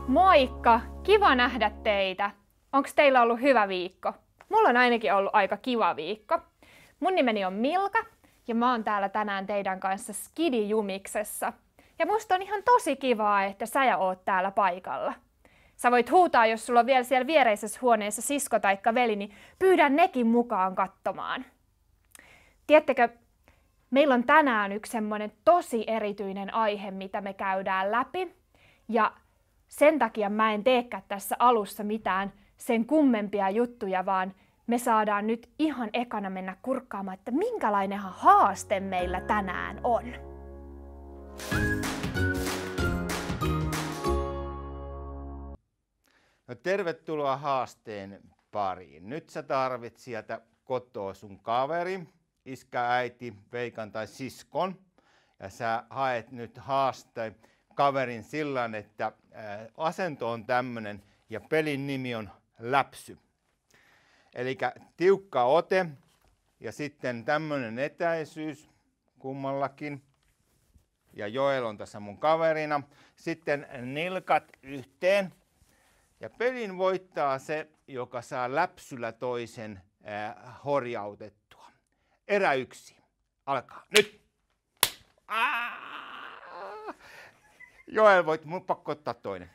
Moikka! Kiva nähdä teitä. Onko teillä ollut hyvä viikko? Mulla on ainakin ollut aika kiva viikko. Mun nimeni on Milka ja mä oon täällä tänään teidän kanssa Skidi-jumiksessa. Ja musta on ihan tosi kivaa, että sä oot täällä paikalla. Sä voit huutaa, jos sulla on vielä siellä viereisessä huoneessa sisko taikka veli, niin pyydän nekin mukaan katsomaan. Tiedättekö, meillä on tänään yksi semmoinen tosi erityinen aihe, mitä me käydään läpi. Ja sen takia mä en teekään tässä alussa mitään sen kummempia juttuja, vaan me saadaan nyt ihan ekana mennä kurkkaamaan, että minkälainen haaste meillä tänään on. No, tervetuloa haasteen pariin. Nyt sä tarvit sieltä kotoa sun kaveri, iskä, äiti, veikan tai siskon. Ja sä haet nyt haasteen kaverin sillä, että asento on tämmönen ja pelin nimi on läpsy. Eli tiukka ote ja sitten tämmönen etäisyys kummallakin. Ja Joel on tässä mun kaverina. Sitten nilkat yhteen. Ja pelin voittaa se, joka saa läpsyllä toisen horjautettua. Erä 1. Alkaa. Nyt! Joel, mun pakko ottaa toinen.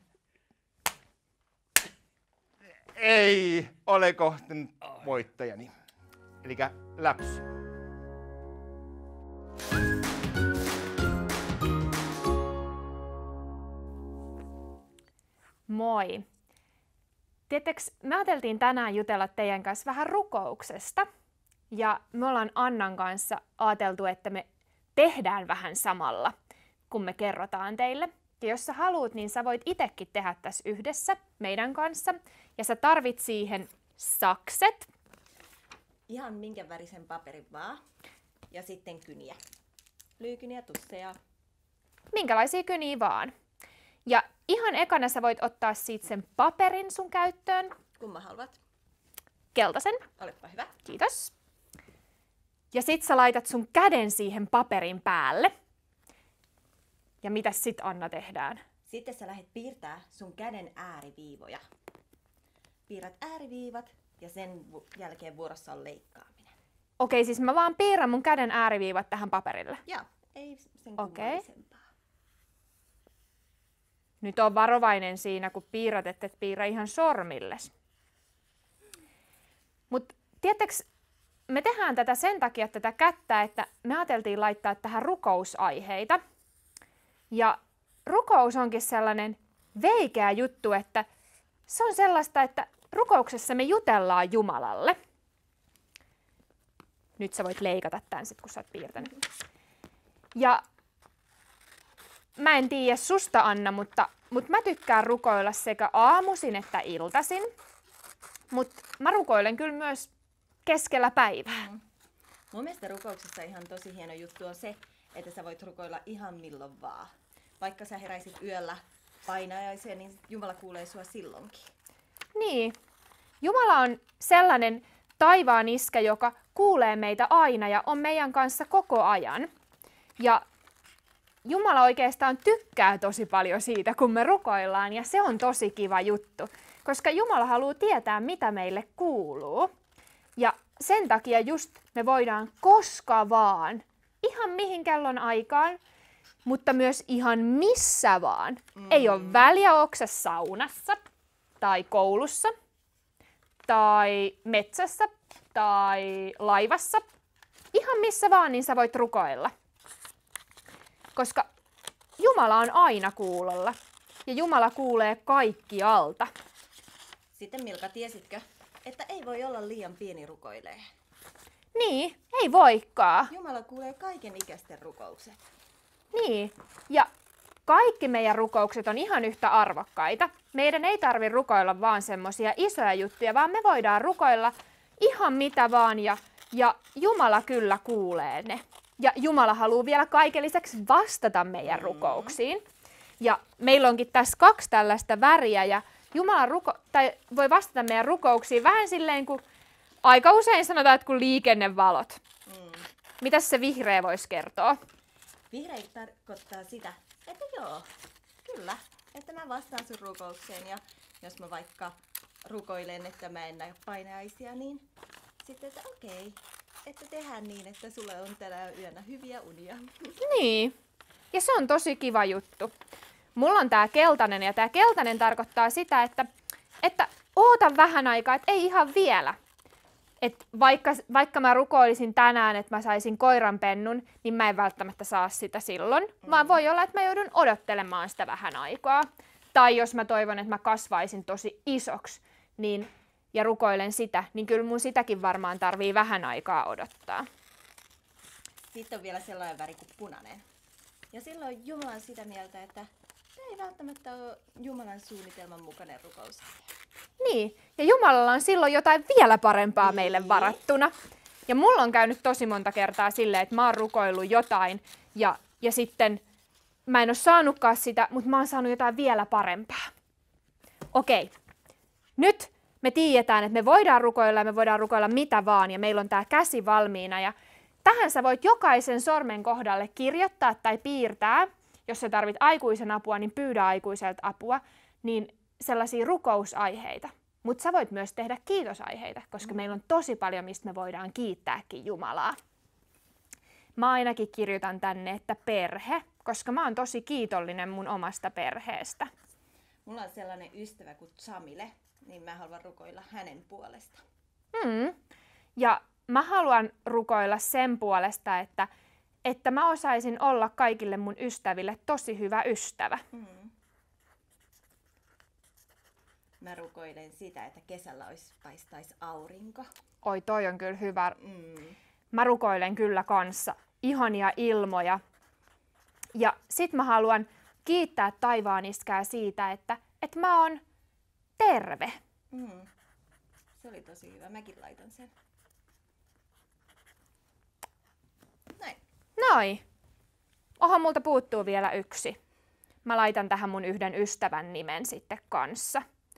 Ei ole kohtanut voittajani. Elikkä läpsy. Moi! Tiedättekö, me ajateltiin tänään jutella teidän kanssa vähän rukouksesta. Ja me ollaan Annan kanssa ajateltu, että me tehdään vähän samalla, kun me kerrotaan teille. Ja jos sä haluut, niin sä voit itekin tehdä tässä yhdessä meidän kanssa. Ja sä tarvit siihen sakset. Ihan minkä värisen paperin vaan. Ja sitten kyniä. Lyykyniä, tusseja. Minkälaisia kyniä vaan. Ja ihan ekana sä voit ottaa siitä sen paperin sun käyttöön. Kumman haluat? Keltaisen. Olepa hyvä. Kiitos. Ja sit sä laitat sun käden siihen paperin päälle. Ja mitäs sit, Anna, tehdään? Sitten sä lähdet piirtää sun käden ääriviivoja. Piirrät ääriviivat ja sen jälkeen vuorossa on leikkaaminen. Okei, siis mä vaan piirrän mun käden ääriviivat tähän paperille. Joo, ei sen kummallisempaa. Nyt on varovainen siinä, kun piirrät, et piirrä ihan sormilles. Mut tiedättekö, me tehdään tätä sen takia tätä kättä, että me ajateltiin laittaa tähän rukousaiheita. Ja rukous onkin sellainen veikeä juttu, että se on sellaista, että rukouksessa me jutellaan Jumalalle. Nyt sä voit leikata tän sit, kun sä oot piirtänyt. Ja mä en tiedä susta, Anna, mutta mä tykkään rukoilla sekä aamuisin että iltaisin. Mutta mä rukoilen kyllä myös keskellä päivää. Mun mielestä rukouksessa ihan tosi hieno juttu on se, että sä voit rukoilla ihan milloin vaan. Vaikka sä heräisit yöllä painajaiseen, niin Jumala kuulee sua silloinkin. Niin. Jumala on sellainen taivaan iskä, joka kuulee meitä aina ja on meidän kanssa koko ajan. Ja Jumala oikeastaan tykkää tosi paljon siitä, kun me rukoillaan, ja se on tosi kiva juttu, koska Jumala haluaa tietää, mitä meille kuuluu. Ja sen takia just me voidaan koska vaan, ihan mihin kellon aikaan, mutta myös ihan missä vaan. Ei ole väliä, onko sä saunassa, tai koulussa, tai metsässä, tai laivassa. Ihan missä vaan, niin sä voit rukoilla. Koska Jumala on aina kuulolla ja Jumala kuulee kaikkialta. Sitten Milka, tiesitkö, että ei voi olla liian pieni rukoilee? Niin, ei voikaan. Jumala kuulee kaiken ikäisten rukoukset. Niin, ja kaikki meidän rukoukset on ihan yhtä arvokkaita. Meidän ei tarvitse rukoilla vaan semmosia isoja juttuja, vaan me voidaan rukoilla ihan mitä vaan ja Jumala kyllä kuulee ne. Ja Jumala haluaa vielä kaiken lisäksi vastata meidän rukouksiin. Ja meillä onkin tässä 2 tällaista väriä ja Jumala voi vastata meidän rukouksiin vähän silleen, kun aika usein sanotaan, että kuin liikennevalot. Mitäs se vihreä voisi kertoa? Vihreä tarkoittaa sitä, että joo, kyllä, että mä vastaan sun rukoukseen ja jos mä vaikka rukoilen, että mä en näe painajaisia, niin sitten, että okei, että tehdään niin, että sulle on tänä yönä hyviä unia. Niin, ja se on tosi kiva juttu. Mulla on tää keltainen ja tää keltainen tarkoittaa sitä, että oota vähän aikaa, että ei ihan vielä. Et vaikka mä rukoilisin tänään, että mä saisin koiranpennun, niin mä en välttämättä saa sitä silloin, vaan voi olla, että mä joudun odottelemaan sitä vähän aikaa. Tai jos mä toivon, että mä kasvaisin tosi isoksi ja rukoilen sitä, niin kyllä mun sitäkin varmaan tarvii vähän aikaa odottaa. Sitten on vielä sellainen väri kuin punainen. Ja silloin Jumala on sitä mieltä, että tämä ei välttämättä ole Jumalan suunnitelman mukainen rukous. Niin, ja Jumalalla on silloin jotain vielä parempaa meille varattuna. Ja mulla on käynyt tosi monta kertaa silleen, että mä oon rukoillut jotain ja sitten mä en ole saanutkaan sitä, mutta mä oon saanut jotain vielä parempaa. Okei, nyt me tiedetään, että me voidaan rukoilla mitä vaan ja meillä on tää käsi valmiina. Ja tähän sä voit jokaisen sormen kohdalle kirjoittaa tai piirtää, jos sä tarvit aikuisen apua, niin pyydä aikuiselta apua, niin sellaisia rukousaiheita. Mutta sä voit myös tehdä kiitosaiheita, koska meillä on tosi paljon, mistä me voidaan kiittääkin Jumalaa. Mä ainakin kirjoitan tänne, että perhe, koska mä oon tosi kiitollinen mun omasta perheestä. Mulla on sellainen ystävä kuin Samile, niin mä haluan rukoilla hänen puolesta. Ja mä haluan rukoilla sen puolesta, että mä osaisin olla kaikille mun ystäville tosi hyvä ystävä. Mä rukoilen sitä, että kesällä paistaisi aurinko. Oi, toi on kyllä hyvä. Mä rukoilen kyllä kanssa ihania ilmoja. Ja sit mä haluan kiittää taivaan-iskää siitä, että mä oon terve. Se oli tosi hyvä. Mäkin laitan sen. Näin. Noi. Oho, multa puuttuu vielä yksi. Mä laitan tähän mun yhden ystävän nimen sitten kanssa.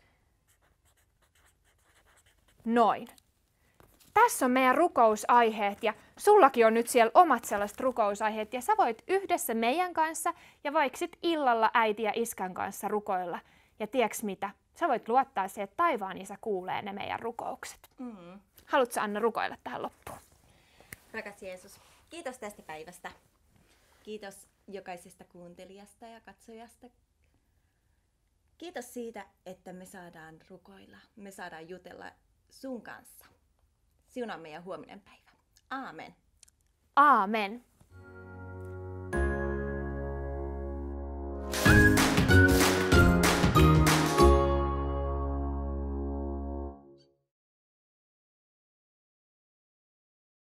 Noin. Tässä on meidän rukousaiheet ja sullakin on nyt siellä omat sellaiset rukousaiheet ja sä voit yhdessä meidän kanssa ja vaikka sit illalla äiti ja iskän kanssa rukoilla. Ja tiedätkö mitä? Sä voit luottaa siihen, että taivaan isä kuulee ne meidän rukoukset. Haluatko Anna rukoilla tähän loppuun? Rakas Jeesus, kiitos tästä päivästä. Kiitos jokaisesta kuuntelijasta ja katsojasta. Kiitos siitä, että me saadaan rukoilla, me saadaan jutella sun kanssa. Siunaa meidän huominen päivä. Aamen. Aamen.